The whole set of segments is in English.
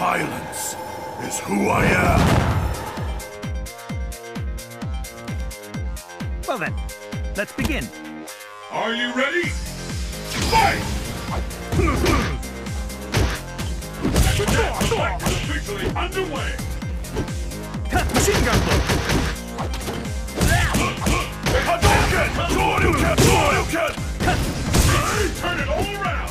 Violence is who I am. Well then, let's begin. Are you ready? Fight! The dance fight is officially underway. Machine gun blow! Hadouken! Shoryuken! Shoryuken! Turn it all around!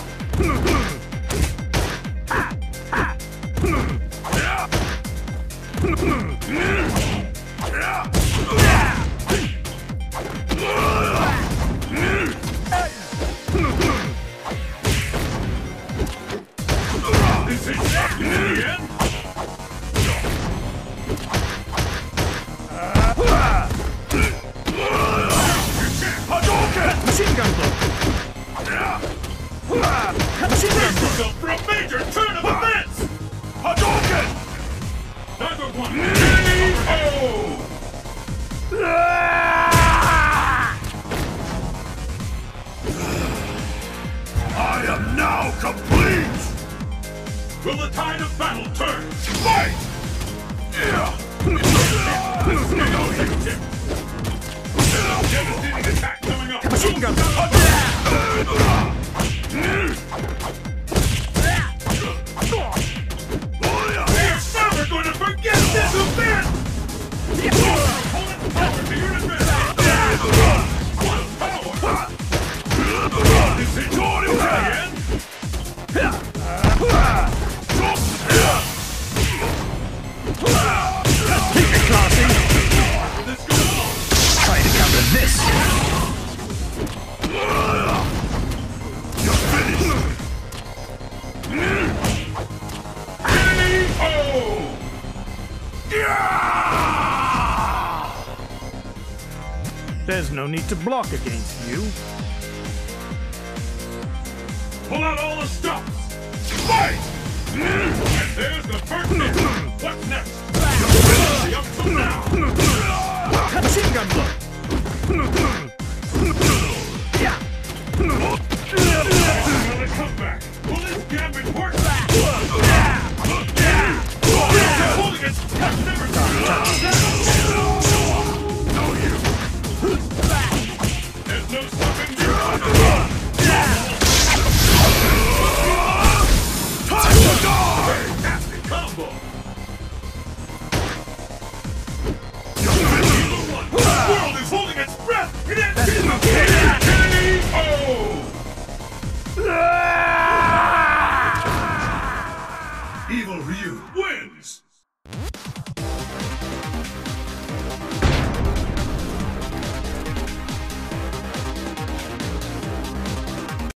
Is it that in the end? Hadouken! Machine gun blow! Machine gun blow! Yourself for a major turn of events! Hadouken! Neither one! K.O. I am now complete! Will the tide of battle turn? Fight! Devastating attack coming up! Machine gun blow! We're never going to forget this event! Opponent's power to your advantage! What power! Is it again? Keep it classy! Let's go on! Try to counter this! You're finished! K.O. There's no need to block against you. Pull out all the stops! Fight! And there's the first hit! What's next? You're up till now! Machine gun blow! Another comeback! Will this gambit work? Holding its touch never No you! There's no stopping you! Time to die! Fantastic combo! You're finished! The world is holding its breath! It ends in K.O. E.Ryu wins!